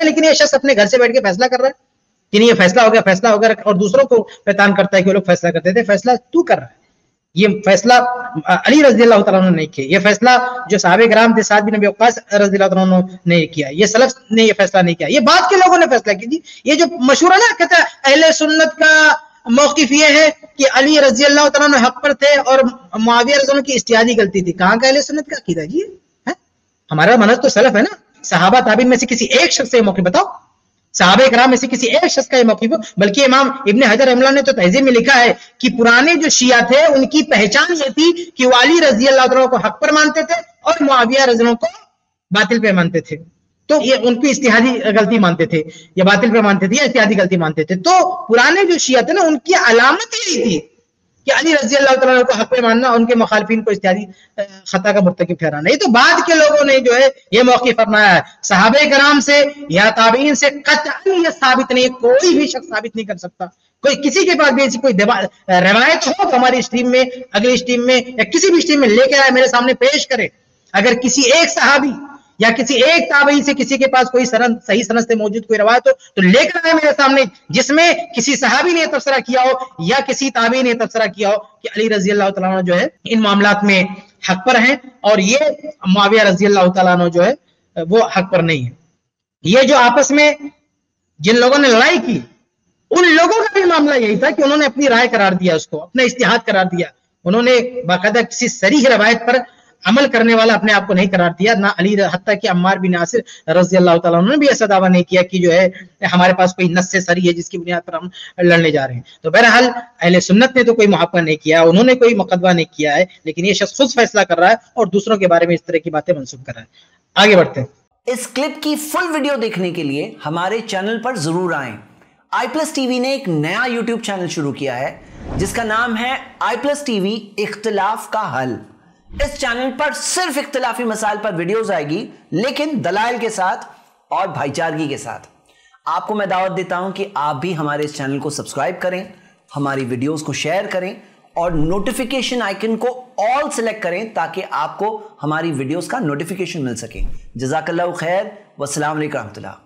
لیکن یہ شخص اپنے گھر سے بیٹھ کے فیصلہ کر رہا ہے کہ نہیں یہ فیصلہ ہو گیا اور دوسروں کو پیتان کرتا ہے کہ وہ لوگ فیصلہ کرتے تھے. فیصلہ تو کر رہا ہے. یہ فیصلہ علی رضی اللہ تعالیٰ عنہ نے کیا. یہ فیصلہ جو صحابہ کرام تھے سعد بن ابی وقاص رضی اللہ تعالیٰ عنہ نے کیا. یہ سلف نے یہ فیصلہ نہیں کیا, یہ بعد کے لوگوں نے فیصلہ کی. یہ جو مشہور ہے نا, کہتا ہے اہل سنت کا موقف یہ ہے کہ علی رضی اللہ تعالیٰ عنہ حق پر تھے اور معاویہ رضی اللہ عنہ کی اجتہادی غلطی تھی. کہاں کا اہل سنت کا عقیدہ جی؟ ہمارا منہج تو سلف ہے نا. صحابہ تابعین میں سے کسی ایک شخص سے موقف بتاؤ, صحابہ کرام میں سے کسی ایک شخص کا یہ موقف ہو. بلکہ امام ابن حجر رحمہ اللہ نے تو تہذیب میں لکھا ہے کہ پرانے جو شیعہ تھے ان کی پہچان یہ تھی کہ وہ علی رضی اللہ عنہ کو حق پر مانتے تھے اور معاویہ رضی اللہ عنہ کو باطل پہ مانتے تھے. تو یہ ان کی اجتہادی غلطی مانتے تھے, یا باطل پہ مانتے تھے, یا اجتہادی غلطی مانتے تھے. تو پرانے جو شیعہ تھے نا ان کی علامت یہی تھی کہ علی رضی اللہ تعالیٰ کو حق پہ ماننا, ان کے مخالفین کو اجتہادی خطا کا مرتکب ٹھہرانا. یہ تو بعد کے لوگوں نے جو ہے یہ موقف اپنایا ہے. صحابہ کرام سے یا تابعین سے قطعاً یہ ثابت نہیں, کوئی بھی شخص ثابت نہیں کر سکتا. کوئی کسی کے پاس بھی ایسی کوئی روایت ہو تو ہماری اسٹریم میں, اگلی اسٹریم میں, یا کسی بھی اسٹریم میں لے کے آئے, میرے سامنے پیش کرے. اگر کسی ایک صحابی یا کسی ایک تابعی سے کسی کے پاس کوئی صحیح سند سے موجود کوئی روایت ہو تو لے کر آئے میرے سامنے, جس میں کسی صحابی نے تبصرہ کیا ہو یا کسی تابعی نے تبصرہ کیا ہو کہ علی رضی اللہ تعالیٰ عنہ جو ہے ان معاملات میں حق پر ہیں اور یہ معاویہ رضی اللہ تعالیٰ عنہ جو ہے وہ حق پر نہیں ہے. یہ جو آپس میں جن لوگوں نے لڑائی کی ان لوگوں کا بھی معاملہ یہی تھا کہ انہوں نے اپنی رائے قرار دیا, اس کو اپنا اجتہاد قرار دیا. انہوں نے باقاعدہ کسی صریح روایت پر عمل کرنے والا اپنے آپ کو نہیں قرار دیا. نہ علی, حتیٰ کہ عمار بن یاسر رضی اللہ تعالیٰ عنہ نے بھی ایسا دعویٰ نہیں کیا کہ جو ہے ہمارے پاس کوئی نص سے صریح ہے جس کی بنیاد پر ہم لڑنے جا رہے ہیں. تو بہرحال اہل سنت نے تو کوئی محاکمہ نہیں کیا, انہوں نے کوئی مقدمہ نہیں کیا ہے, لیکن یہ شخص خود فیصلہ کر رہا ہے اور دوسروں کے بارے میں اس طرح کی باتیں منسوخ کر رہا ہے. آگے بڑھتے ہیں. اس کلپ کی فل ویڈیو دیکھنے کے لیے ہمارے چینل پر ضرور آئیں. آئی پلس ٹی وی نے ایک نیا یوٹیوب چینل شروع کیا ہے جس کا نام ہے آئی پلس ٹی وی اختلاف کا حل. اس چینل پر صرف اختلافی مسائل پر ویڈیوز آئے گی, لیکن دلائل کے ساتھ اور بھائی چارگی کے ساتھ. آپ کو میں دعوت دیتا ہوں کہ آپ بھی ہمارے اس چینل کو سبسکرائب کریں, ہماری ویڈیوز کو شیئر کریں اور نوٹیفیکیشن آئیکن کو آل سلیکٹ کریں تاکہ آپ کو ہماری ویڈیوز کا نوٹیفیکیشن مل سکے. جزاک اللہ خیر, والسلام علیکم ورحمۃ اللہ.